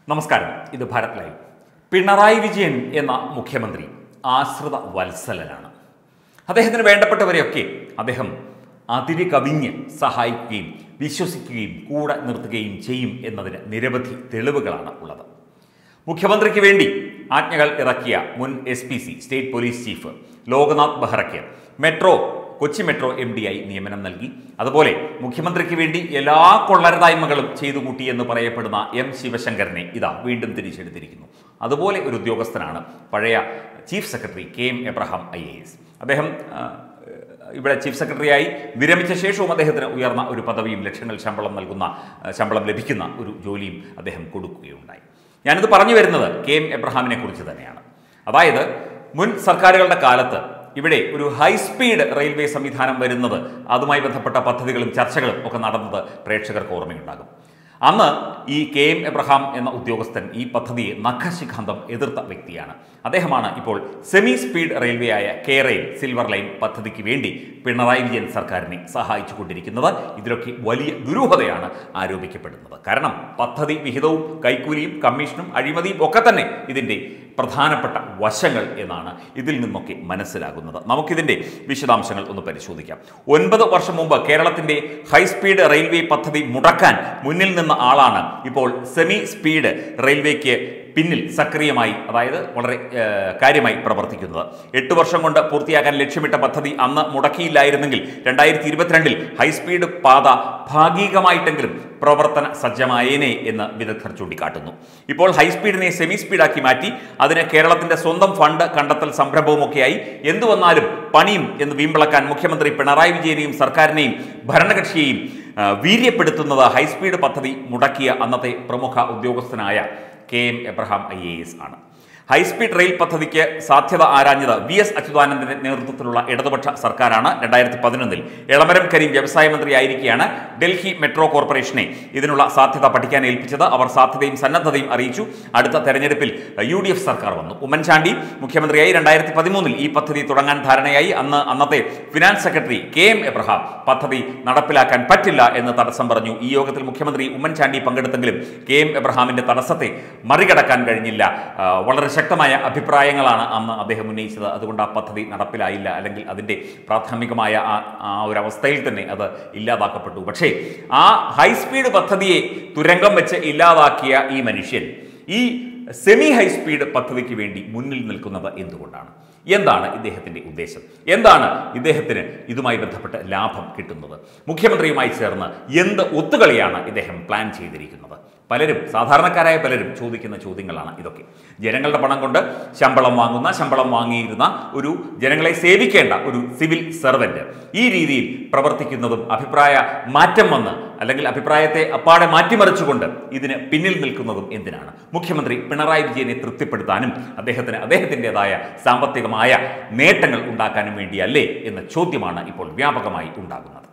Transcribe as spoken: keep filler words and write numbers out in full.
നമസ്കാരം. ഇത് ഭാരത് ലൈവ്. പിണറായി വിജയൻ എന്ന മുഖ്യമന്ത്രി ആശ്രിത വത്സലനാണ്. അദ്ദേഹത്തിന് വേണ്ടപ്പെട്ടവരെയൊക്കെ അദ്ദേഹം അതിര് കവിഞ്ഞ് സഹായിക്കുകയും വിശ്വസിക്കുകയും കൂടെ നിർത്തുകയും ചെയ്യും എന്നതിന് നിരവധി തെളിവുകളാണ് ഉള്ളത്. മുഖ്യമന്ത്രിക്ക് വേണ്ടി ആജ്ഞകൾ ഇറക്കിയ മുൻ S P C state police chief Loknath ബെഹ്റയ്ക്ക് metro Kochi metro M D ആയി നിയമനം നൽകി. അതുപോലെ മുഖ്യമന്ത്രിക്ക് വേണ്ടി എല്ലാ കൊള്ളരുതായ്മകളും ചെയ്തു കൂട്ടി എന്ന് പറയപ്പെടുന്ന എം ശിവശങ്കരനെ ഇതാ വീണ്ടും തിരിച്ചെടുത്തിരിക്കുന്നു. അതുപോലെ ഒരു ഉദ്യോഗസ്ഥനാണ് പഴയ chief secretary K M Abraham I A S. അദ്ദേഹം ഇവിടെ ചീഫ് സെക്രട്ടറിയായി വിരമിച്ച ശേഷവും അദ്ദേഹത്തിന് ഉയർന്ന ഒരു പദവിയും ലക്ഷങ്ങൾ ശമ്പളം നൽകുന്ന ശമ്പളം ലഭിക്കുന്ന ഒരു ജോലിയും അദ്ദേഹം കൊടുക്കുകയുണ്ടായി. ഞാനിത് പറഞ്ഞു വരുന്നത് കെ എം എബ്രഹാമിനെ കുറിച്ച് തന്നെയാണ്. അതായത് മുൻ സർക്കാരുകളുടെ കാലത്ത് ഇവിടെ ഒരു ഹൈസ്പീഡ് റെയിൽവേ സംവിധാനം വരുന്നത്, അതുമായി ബന്ധപ്പെട്ട പദ്ധതികളും ചർച്ചകളും ഒക്കെ നടന്നത് പ്രേക്ഷകർക്ക് ഓർമ്മയുണ്ടാകും. അന്ന് ഈ കെ എം എബ്രഹാം എന്ന ഉദ്യോഗസ്ഥൻ ഈ പദ്ധതിയെ നഖശിഖാന്തം എതിർത്ത വ്യക്തിയാണ്. അദ്ദേഹമാണ് ഇപ്പോൾ സെമി സ്പീഡ് റെയിൽവേ ആയ കേരയിൽ സിൽവർ ലൈൻ പദ്ധതിക്ക് വേണ്ടി പിണറായി വിജയൻ സർക്കാരിനെ സഹായിച്ചു കൊണ്ടിരിക്കുന്നത്. ഇതിലൊക്കെ വലിയ ദുരൂഹതയാണ് ആരോപിക്കപ്പെടുന്നത്. കാരണം പദ്ധതി വിഹിതവും കൈക്കൂലിയും കമ്മീഷനും അഴിമതിയും ഒക്കെ തന്നെ ഇതിൻ്റെ പ്രധാനപ്പെട്ട വശങ്ങൾ എന്നാണ് ഇതിൽ നിന്നൊക്കെ മനസ്സിലാകുന്നത്. നമുക്കിതിൻ്റെ വിശദാംശങ്ങൾ ഒന്ന് പരിശോധിക്കാം. ഒൻപത് വർഷം മുമ്പ് കേരളത്തിൻ്റെ ഹൈസ്പീഡ് റെയിൽവേ പദ്ധതി മുടക്കാൻ മുന്നിൽ നിന്ന ആളാണ് ഇപ്പോൾ സെമി സ്പീഡ് റെയിൽവേക്ക് പിന്നിൽ സക്രിയമായി, അതായത് വളരെ കാര്യമായി പ്രവർത്തിക്കുന്നത്. എട്ട് വർഷം കൊണ്ട് പൂർത്തിയാക്കാൻ ലക്ഷ്യമിട്ട പദ്ധതി അന്ന് മുടക്കിയില്ലായിരുന്നെങ്കിൽ രണ്ടായിരത്തി ഇരുപത്തിരണ്ടിൽ ഹൈസ്പീഡ് പാത ഭാഗികമായിട്ടെങ്കിലും പ്രവർത്തന സജ്ജമായേനെ എന്ന് വിദഗ്ധർ ചൂണ്ടിക്കാട്ടുന്നു. ഇപ്പോൾ ഹൈസ്പീഡിനെ സെമി സ്പീഡാക്കി മാറ്റി അതിന് കേരളത്തിന്റെ സ്വന്തം ഫണ്ട് കണ്ടെത്തൽ സംരംഭവുമൊക്കെയായി എന്തു വന്നാലും പണിയും എന്ന് വീമ്പിളക്കാൻ മുഖ്യമന്ത്രി പിണറായി വിജയനെയും സർക്കാരിനെയും ഭരണകക്ഷിയെയും വീര്യപ്പെടുത്തുന്നത് ഹൈസ്പീഡ് പദ്ധതി മുടക്കിയ അന്നത്തെ പ്രമുഖ ഉദ്യോഗസ്ഥനായ K M Abraham I A S ആണ്. ഹൈസ്പീഡ് റെയിൽ പദ്ധതിക്ക് സാധ്യത ആരാഞ്ഞത് വി എസ് അച്യുതാനന്ദന്റെ നേതൃത്വത്തിലുള്ള ഇടതുപക്ഷ സർക്കാരാണ്. രണ്ടായിരത്തി പതിനൊന്നിൽ എളമരം കരീം വ്യവസായ മന്ത്രിയായിരിക്കെയാണ് ഡൽഹി മെട്രോ കോർപ്പറേഷനെ ഇതിനുള്ള സാധ്യത പഠിക്കാൻ ഏൽപ്പിച്ചത്. അവർ സാധ്യതയും സന്നദ്ധതയും അറിയിച്ചു. അടുത്ത തെരഞ്ഞെടുപ്പിൽ യു ഡി എഫ് സർക്കാർ വന്നു. ഉമ്മൻചാണ്ടി മുഖ്യമന്ത്രിയായി രണ്ടായിരത്തി പതിമൂന്നിൽ ഈ പദ്ധതി തുടങ്ങാൻ ധാരണയായി. അന്ന് അന്നത്തെ finance secretary K M Abraham പദ്ധതി നടപ്പിലാക്കാൻ പറ്റില്ല എന്ന് തടസ്സം പറഞ്ഞു. ഈ യോഗത്തിൽ മുഖ്യമന്ത്രി ഉമ്മൻചാണ്ടി പങ്കെടുത്തെങ്കിലും കെ എം എബ്രഹാമിന്റെ തടസ്സത്തെ മറികടക്കാൻ കഴിഞ്ഞില്ല. വളരെ ശക്തമായ അഭിപ്രായങ്ങളാണ് അന്ന് അദ്ദേഹം ഉന്നയിച്ചത്. അതുകൊണ്ട് ആ പദ്ധതി നടപ്പിലായില്ല, അല്ലെങ്കിൽ അതിൻ്റെ പ്രാഥമികമായ ആ ഒരു അവസ്ഥയിൽ തന്നെ അത് ഇല്ലാതാക്കപ്പെട്ടു. പക്ഷേ ആ ഹൈസ്പീഡ് പദ്ധതിയെ തുരങ്കം വെച്ച് ഇല്ലാതാക്കിയ ഈ മനുഷ്യൻ ഈ സെമി ഹൈസ്പീഡ് പദ്ധതിക്ക് വേണ്ടി മുന്നിൽ നിൽക്കുന്നത് എന്തുകൊണ്ടാണ്? എന്താണ് ഇദ്ദേഹത്തിൻ്റെ ഉദ്ദേശം? എന്താണ് ഇദ്ദേഹത്തിന് ഇതുമായി ബന്ധപ്പെട്ട് ലാഭം കിട്ടുന്നത്? മുഖ്യമന്ത്രിയുമായി ചേർന്ന് എന്ത് ഒത്തുകളിയാണ് ഇദ്ദേഹം പ്ലാൻ ചെയ്തിരിക്കുന്നത്? പലരും, സാധാരണക്കാരായ പലരും ചോദിക്കുന്ന ചോദ്യങ്ങളാണ് ഇതൊക്കെ. ജനങ്ങളുടെ പണം കൊണ്ട് ശമ്പളം വാങ്ങുന്ന, ശമ്പളം വാങ്ങിയിരുന്ന ഒരു ജനങ്ങളെ സേവിക്കേണ്ട ഒരു സിവിൽ സർവന്റ് ഈ രീതിയിൽ പ്രവർത്തിക്കുന്നതും അഭിപ്രായ മാറ്റം വന്ന്, അല്ലെങ്കിൽ അഭിപ്രായത്തെ അപ്പാടെ മാറ്റിമറിച്ചുകൊണ്ട് ഇതിന് പിന്നിൽ നിൽക്കുന്നതും എന്തിനാണ്? മുഖ്യമന്ത്രി പിണറായി വിജയനെ തൃപ്തിപ്പെടുത്താനും അദ്ദേഹത്തിന് അദ്ദേഹത്തിൻ്റെതായ സാമ്പത്തികമായ നേട്ടങ്ങൾ ഉണ്ടാക്കാനും വേണ്ടിയല്ലേ എന്ന ചോദ്യമാണ് ഇപ്പോൾ വ്യാപകമായി ഉണ്ടാകുന്നത്.